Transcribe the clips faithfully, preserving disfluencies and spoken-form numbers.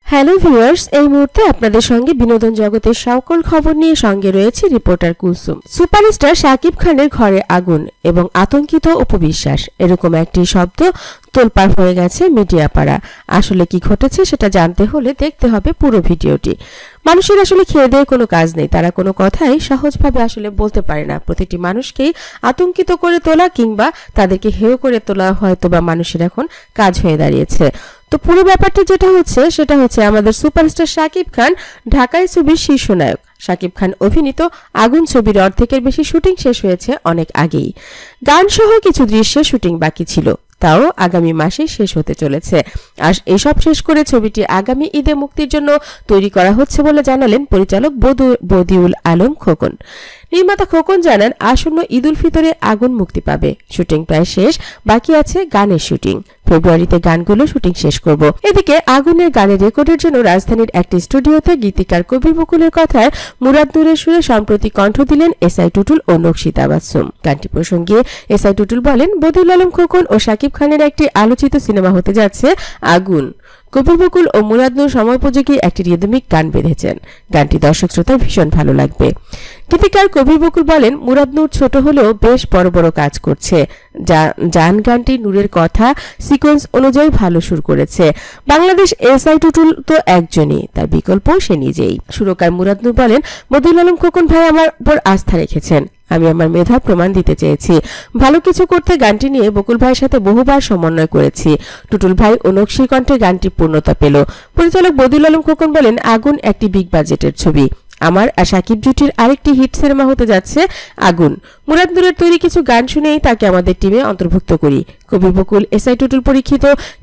Hello viewers, এই মুহূর্তে আপনাদের সঙ্গে বিনোদন জগতের সকল খবর নিয়ে সঙ্গে রয়েছে রিপোর্টার কুলসুম। সুপারস্টার শাকিব খানের ঘরে আগুন এবং আতঙ্কিত অপু বিশ্বাস, এরকম একটি শব্দ তোলপাড় হয়ে গেছে মিডিয়া পাড়া। আসলে কি ঘটেছে সেটা জানতে হলে দেখতে হবে পুরো ভিডিওটি। মানুষের আসলে খেয়ে দিয়ে কোনো কাজ নেই, তারা কোনো কথাই সহজভাবে আসলে বলতে পারে না। প্রতিটি মানুষকেই আতঙ্কিত করে তোলা কিংবা তাদেরকে হেয় করে তোলা হয়তো বা মানুষের এখন কাজ হয়ে দাঁড়িয়েছে। তো পুরো ব্যাপারটা যেটা হচ্ছে সেটা হচ্ছে আমাদের সুপারস্টার শাকিব খান ঢাকায় ছবির শীর্ষ নায়ক। শাকিব খান অভিনীত আগুন ছবির অর্ধেকের বেশি শুটিং শেষ হয়েছে অনেক আগেই। গান সহ কিছু দৃশ্যের শুটিং বাকি ছিল, তাও আগামী মাসে শেষ হতে চলেছে। আর এসব শেষ করে ছবিটি আগামী ঈদে মুক্তির জন্য তৈরি করা হচ্ছে বলে জানালেন পরিচালক বদিউল আলম খোকন। নির্মাতা খোকন জানান, আসন্ন ঈদ উল ফিতরে আগুন মুক্তি পাবে। শুটিং প্রায় শেষ, বাকি আছে গানের শুটিং। ফেব্রুয়ারিতে গানগুলো শুটিং শেষ করব। এদিকে আগুনের গানের রেকর্ডের জন্য রাজধানীর একটি স্টুডিওতে গীতিকার কবির বকুলের কথায় মুরাদ নূরের সুরে সম্প্রতি কণ্ঠ দিলেন এসআই টুটুল ও নকশিতা বাসুম। গানটি প্রসঙ্গে এসআই টুটুল বলেন, বদিউল আলম খোকন ও শাকিব খানের একটি আলোচিত সিনেমা হতে যাচ্ছে আগুন। কবির বকুল ও মুরাদ নূর সময়োপযোগী একটি রিদমিক গান বেঁধেছেন। গানটি দর্শক শ্রোতার ভীষণ ভালো লাগবে। গীতিকার কবির বকুল বলেন, মুরাদ নূর ছোট হলেও বেশ বড় বড় কাজ করছে। জান গানটি নূরের কথা সিকোয়েন্স অনুযায়ী ভালো সুর করেছে। বাংলাদেশ এসআই টুটুল তো একজনই, তার বিকল্প সে নিজেই। সুরকার মুরাদ নূর বলেন, বদিউল আলম খোকন ভাই আমার উপর আস্থা রেখেছেন। আমি আমার মেধা প্রমাণ দিতে চেয়েছি। ভালো কিছু করতে গানটি নিয়ে বকুল ভাইয়ের সাথে বহুবার সমন্বয় করেছি। টুটুল ভাই ও নকশির কণ্ঠে গানটি পূর্ণতা পেল। পরিচালক বদিউল আলম খোকন বলেন, আগুন একটি বিগ বাজেটের ছবি। আমার আর শাকিব জুটির আরেকটি হিট সিনেমা হতে যাচ্ছে আগুন। মুরাদ নূরের তৈরি কিছু গান শুনেই তাকে আমাদের টিমে অন্তর্ভুক্ত করি। কবি বকুল, এসআই টুটুল পরীক্ষিত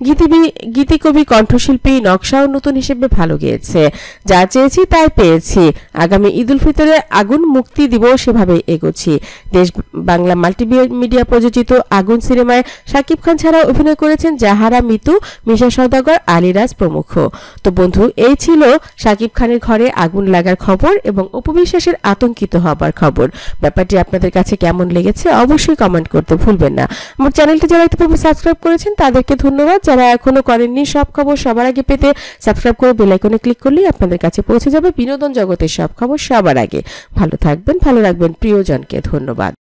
গীতি কবি কণ্ঠশিল্পী নকশাও নতুন হিসেবে ভালো গেয়েছে। যা চেয়েছি তাই পেয়েছি। আগামী ঈদ উল ফিতরে আগুন মুক্তি দিব, সেভাবে এগোচ্ছি। দেশ বাংলা মাল্টিমিডিয়া প্রযোজিত আগুন সিনেমায় শাকিব খান ছাড়া অভিনয় করেছেন জাহারা, মিতু, মিশা সওদাগর, আলিরাজ প্রমুখ। তো বন্ধু, এই ছিল শাকিব খানের ঘরে আগুন লাগার খবর এবং অপু বিশ্বাসের আতঙ্কিত হবার খবর। ব্যাপারটি আপনাদের কাছে কেমন লেগেছে অবশ্যই কমেন্ট করতে ভুলবেন না। আমার চ্যানেলটি যারা ইতিপূর্বে সাবস্ক্রাইব করেছেন তাদেরকে ধন্যবাদ। যারা এখনো করেননি, সব খবর সবার আগে পেতে সাবস্ক্রাইব করে বেল আইকনে ক্লিক করলেই আপনাদের কাছে পৌঁছে যাবে বিনোদন জগতের সব খবর সবার আগে। ভালো থাকবেন, ভালো রাখবেন প্রিয়জনকে। ধন্যবাদ।